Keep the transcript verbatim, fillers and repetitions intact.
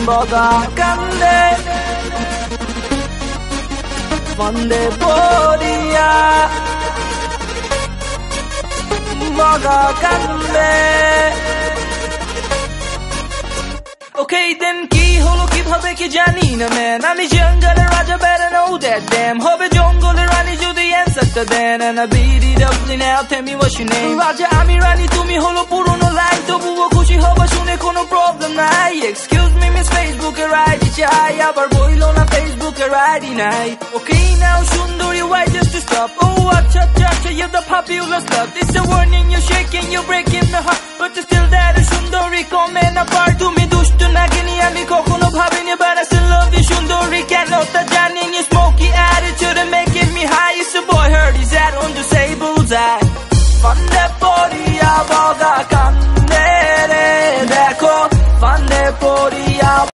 বগা কান্দে বন্দে পড়িয়া বগা কান্দে Okay then কি হলো কিভাবে কি জানি না man আমি জঙ্গলের রাজা better know that damn হবে জঙ্গলের রানী যদি answerটা দেন and I beat it up now tell me what's your name রাজা আমি রানী তুমি হলো পুরনো লাইন তবুও খুশি হবা শুনে কোনো প্রবলেম নাই excuse me miss Facebook এর আইডি চাই আবার বইলো না Facebook এর আইডি নাই Okay now সুন্দরী why just to stop oh acha acha acha you're the popular stuff this a warning you're shaking you're breaking the heart but you're still there সুন্দরী come and apart তুমি দুষ্ট নাগিনী আমি কখন